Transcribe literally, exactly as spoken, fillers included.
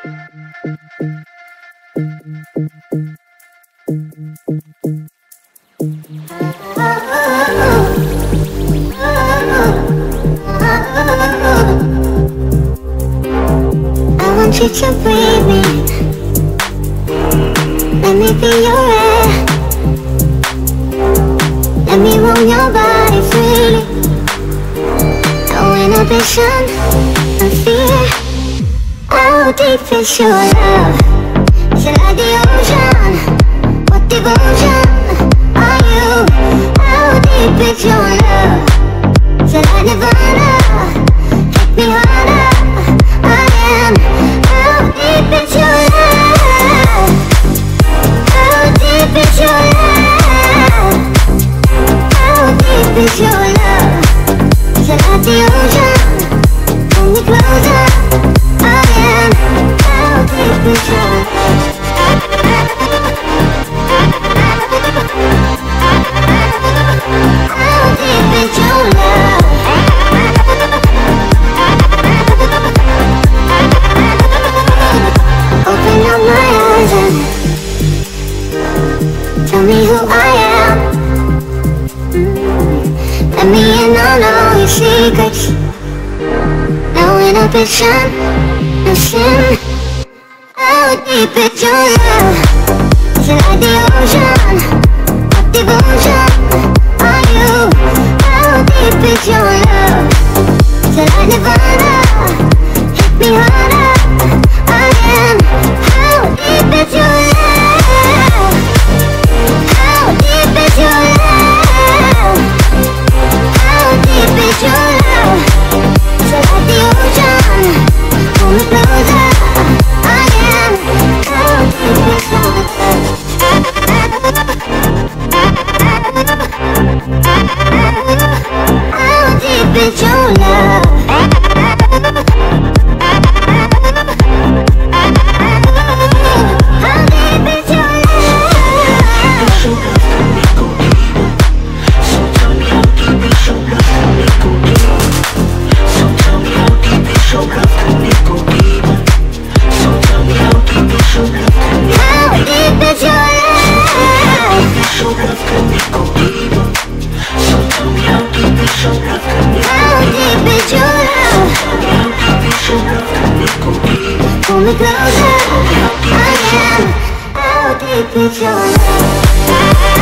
I want you to breathe me. Let me be your air. Let me roam your body freely. No inhibition, no fear. How deep is your love? Is it like the ocean? What devotion are you? How deep is your love? Is it like Nirvana? Take me harder. I am. How deep is your love? How deep is your love? How deep is your love? Is it like the ocean? Pull me closer. I am. How deep is your love? How deep is your love? Open up my eyes and tell me who I am. mm. Let me in on all your secrets. No inhibition, no sin. How deep is your love? Is it like the ocean? What devotion are you? How deep is your love? Is it like Nirvana? Hit me harder. I am. How deep is your love? How deep is your love? How deep is your love? Is it like the ocean? Pull me closer. I am. How deep is your love? How deep is your love? Pull me closer, I am. How deep is your love?